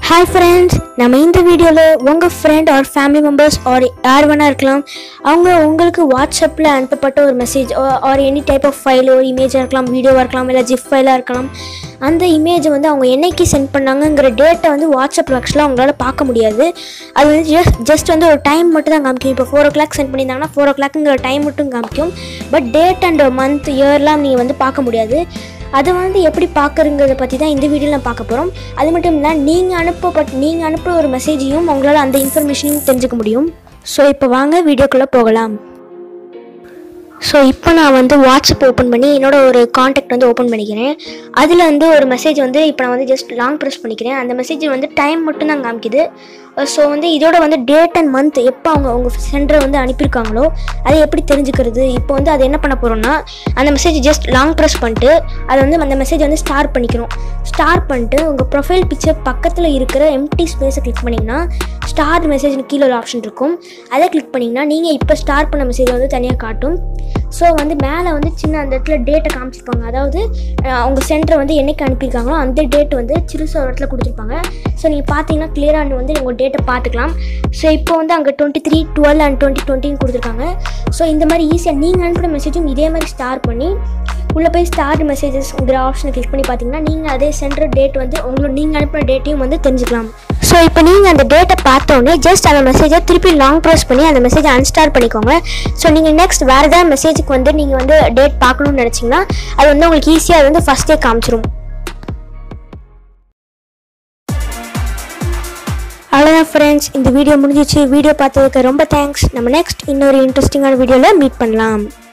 Hi friends, நம்ம இந்த வீடியோல உங்க friend or family members or யார் வேணா இருக்கலாம், அவங்க உங்களுக்கு வாட்ஸ்அப்பில் அனுப்பப்பட்ட ஒரு message or any type of file, ஒரு இமேஜாக இருக்கலாம், வீடியோவாக இருக்கலாம், இல்லை ஜிப் ஃபைலாக இருக்கலாம். அந்த இமேஜை வந்து அவங்க என்னைக்கு சென்ட் பண்ணாங்கங்கிற டேட்டை வந்து வாட்ஸ்அப்பில் ஆக்சுவலாக அவங்களால பார்க்க முடியாது. அது வந்து ஜஸ்ட் வந்து ஒரு டைம் மட்டும் தான் காமிக்கும். இப்போ 4 o'clock சென்ட் பண்ணியிருந்தாங்கன்னா 4 o'clockங்கிற டைம் மட்டும் காமிக்கும். பட் டேட் அண்ட் மந்த் இயர்லாம் நீங்கள் வந்து பார்க்க முடியாது. அதை வந்து எப்படி பார்க்குறங்கிறத பற்றி தான் இந்த வீடியோவில் நான் பார்க்க போகிறோம். அது மட்டும் இல்லை, நீங்கள் அனுப்புகிற ஒரு மெசேஜையும் உங்களால் அந்த இன்ஃபர்மேஷனையும் தெரிஞ்சுக்க முடியும். ஸோ இப்போ வாங்க வீடியோக்குள்ளே போகலாம். ஸோ இப்போ நான் வந்து வாட்ஸ்அப் ஓப்பன் பண்ணி என்னோடய ஒரு காண்டாக்ட் வந்து ஓப்பன் பண்ணிக்கிறேன். அதில் வந்து ஒரு மெசேஜ் வந்து இப்போ நான் வந்து ஜஸ்ட் லாங் ப்ரெஸ் பண்ணிக்கிறேன். அந்த மெசேஜ் வந்து டைம் மட்டும் தான் காமிக்குது. ஸோ வந்து இதோட வந்து டேட் அண்ட் மந்த் எப்போ அவங்க சென்டரை வந்து அனுப்பியிருக்காங்களோ அதை எப்படி தெரிஞ்சுக்கிறது. இப்போ வந்து அது என்ன பண்ண போகிறோம்னா, அந்த மெசேஜ் ஜஸ்ட் லாங் ப்ரெஸ் பண்ணிட்டு அதை வந்து அந்த மெசேஜ் வந்து ஸ்டார் பண்ணிக்கிறோம். ஸ்டார் பண்ணிட்டு உங்கள் ப்ரொஃபைல் பிக்சர் பக்கத்தில் இருக்கிற எம்டி ஸ்பேஸை கிளிக் பண்ணிங்கன்னா ஸ்டார் மெசேஜ்னு கீழே ஒரு ஆப்ஷன் இருக்கும். அதை கிளிக் பண்ணிங்கன்னா நீங்கள் இப்போ ஸ்டார் பண்ண மெசேஜை வந்து தனியாக காட்டும். ஸோ வந்து மேலே வந்து சின்ன அந்த இடத்துல டேட்டை காமிச்சிருப்பாங்க. அதாவது அவங்க சென்டரை வந்து என்னைக்கு அனுப்பியிருக்காங்களோ அந்த டேட் வந்து சிறுசாக ஒரு இடத்துல கொடுத்துருப்பாங்க. ஸோ நீங்கள் பார்த்தீங்கன்னா கிளியராக வந்து உங்கள் டேட்டை பார்த்துக்கலாம். ஸோ இப்போ வந்து அங்கே 23, 12 and 2020 கொடுத்துருக்காங்க. ஸோ இந்த மாதிரி ஈஸியாக நீங்கள் அனுப்புகிற மெசேஜும் இதே மாதிரி ஸ்டார் பண்ணி உள்ளே போய் ஸ்டார் மெசேஜஸ்ங்கிற ஆப்ஷனை கிளிக் பண்ணி பார்த்தீங்கன்னா நீங்கள் அதே சென்டர் டேட் வந்து நீங்கள் அனுப்புகிற டேட்டையும் வந்து தெரிஞ்சுக்கலாம். ஸோ இப்போ நீங்கள் அந்த டேட்டை பார்த்தோன்னே ஜஸ்ட் அந்த மெசேஜை திருப்பி லாங் ப்ரெஸ் பண்ணி அந்த மெசேஜை அன்ஸ்டார் பண்ணிக்கோங்க. ஸோ நீங்கள் நெக்ஸ்ட் வேறு ஏதாவது மெசேஜுக்கு வந்து நீங்கள் வந்து டேட் பார்க்கணும்னு நினச்சிங்கன்னா அது வந்து உங்களுக்கு ஈஸியாக வந்து ஃபஸ்ட்டே காமிச்சிரும். அவ்வளோதான் ஃப்ரெண்ட்ஸ், இந்த வீடியோ முடிஞ்சிச்சு. வீடியோ பார்த்ததுக்கு ரொம்ப தேங்க்ஸ். நம்ம நெக்ஸ்ட் இன்னொரு இன்ட்ரெஸ்டிங்கான வீடியோவில் மீட் பண்ணலாம்.